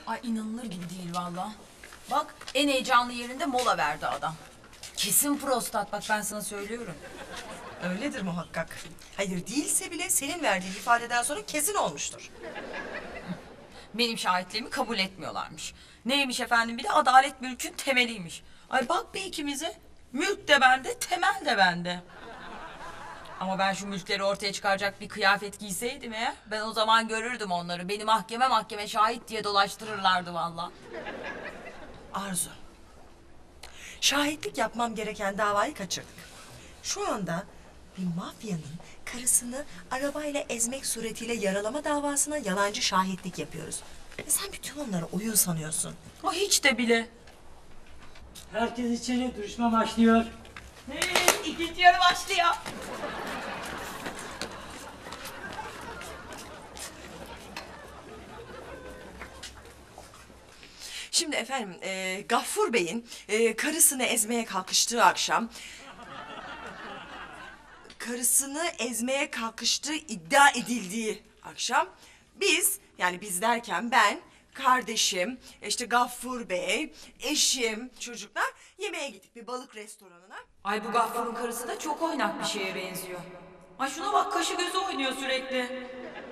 Ay inanılır gibi değil vallahi. Bak en heyecanlı yerinde mola verdi adam. Kesin prostat, bak ben sana söylüyorum. Öyledir muhakkak. Hayır değilse bile senin verdiğin ifadeden sonra kesin olmuştur. Benim şahitliğimi kabul etmiyorlarmış. Neymiş efendim, bir de adalet mülkün temeliymiş. Ay bak be ikimize. Mülk de bende, temel de bende. Ama ben şu mülkleri ortaya çıkaracak bir kıyafet giyseydim ya, ben o zaman görürdüm onları. Beni mahkeme şahit diye dolaştırırlardı vallahi. Arzu. Şahitlik yapmam gereken davayı kaçırdık. Şu anda bir mafyanın karısını arabayla ezmek suretiyle yaralama davasına yalancı şahitlik yapıyoruz. Sen bütün onları oyun sanıyorsun. O hiç de bile. Herkes içeri, duruşma başlıyor. İkinci yarı başlıyor. Şimdi efendim, Gaffur Bey'in karısını ezmeye kalkıştığı akşam... ...karısını ezmeye kalkıştığı iddia edildiği akşam... ...biz, yani biz derken ben, kardeşim, işte Gaffur Bey, eşim, çocuklar... ...yemeğe gittik bir balık restoranına. Ay bu Gaffur'un karısı da çok oynak bir şeye benziyor. Ay şuna bak, kaşı gözü oynuyor sürekli.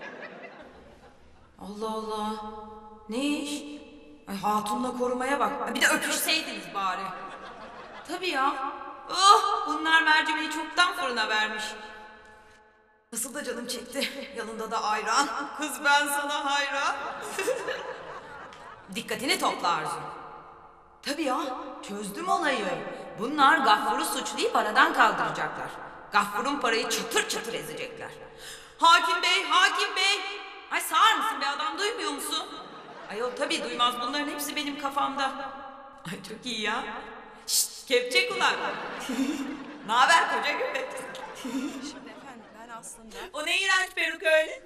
Allah Allah. Ne iş? Ay hatunla korumaya bak. Ay bir de öpüşseydiniz bari. Tabii ya. Oh, bunlar mercimeği çoktan fırına vermiş. Nasıl da canım çekti. Yanında da ayran. Kız ben sana hayran. Dikkatini topla Arzu. Tabii ya, çözdüm olayı. Bunlar Gaffur'u suçlayıp aradan kaldıracaklar. Gaffur'un parayı çıtır çıtır ezecekler. Hakim bey, hakim bey! Ay sağır mısın be adam, duymuyor musun? Ayol tabii duymaz, bunların hepsi benim kafamda. Ay çok iyi ya. Şşt, kepçe kulak. Naber koca göbek? Şimdi efendim ben aslında... O ne iğrenç peruk öyle?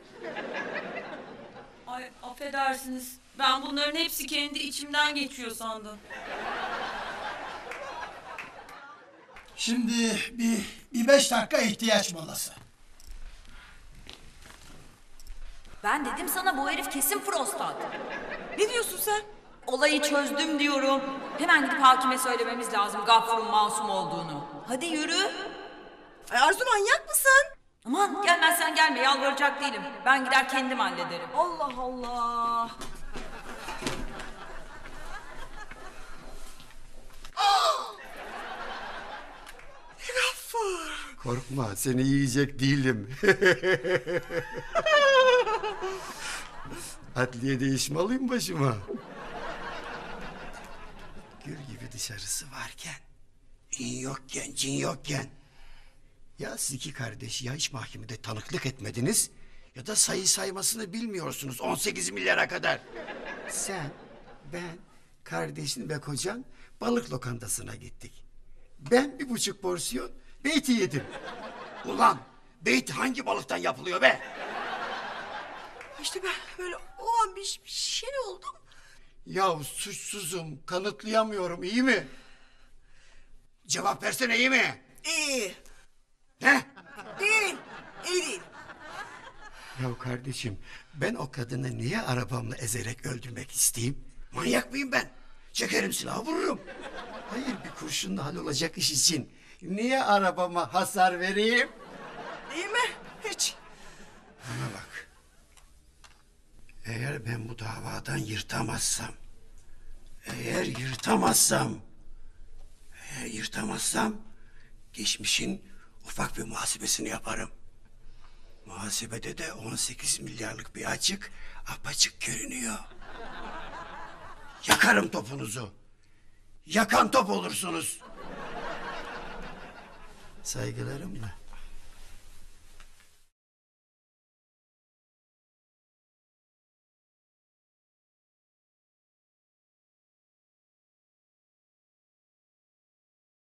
Ay affedersiniz. Ben bunların hepsi kendi içimden geçiyor sandım. Şimdi bir 5 dakika ihtiyaç molası. Ben dedim sana, bu herif kesin prostat. Ne diyorsun sen? Olayı çözdüm diyorum. Hemen gidip hakime söylememiz lazım Gaffur'un masum olduğunu. Hadi yürü. Ay Arzu, manyak mısın? Aman gelmezsen gelme, yalvaracak değilim. Ben gider kendim hallederim. Allah Allah. Gaffur. Korkma, seni yiyecek değilim. Adliyede iş mi alayım başıma? Gül gibi dışarısı varken, in yokken, cin yokken. Ya siz iki kardeş ya hiç mahkemede tanıklık etmediniz... ...ya da sayı saymasını bilmiyorsunuz 18 milyara kadar. Sen, ben, kardeşin ve kocan balık lokantasına gittik. Ben 1,5 porsiyon beyti yedim. Ulan beyti hangi balıktan yapılıyor be? İşte ben böyle o an bir şey oldum. Ya suçsuzum, kanıtlayamıyorum, iyi mi? Cevap versene, iyi mi? İyi. Ne? Değil. İyi değil. Ya kardeşim, ben o kadını niye arabamla ezerek öldürmek isteyeyim? Manyak mıyım ben? Çekerim silahı, vururum. Hayır, bir kurşunla hallolacak iş için niye arabama hasar vereyim? Değil mi? Hiç. Bana bak. Eğer ben bu davadan yırtamazsam... ...eğer yırtamazsam... ...geçmişin ufak bir muhasebesini yaparım. Muhasebede de 18 milyarlık bir açık apaçık görünüyor. Yakarım topunuzu. Yakan top olursunuz. Saygılarımla.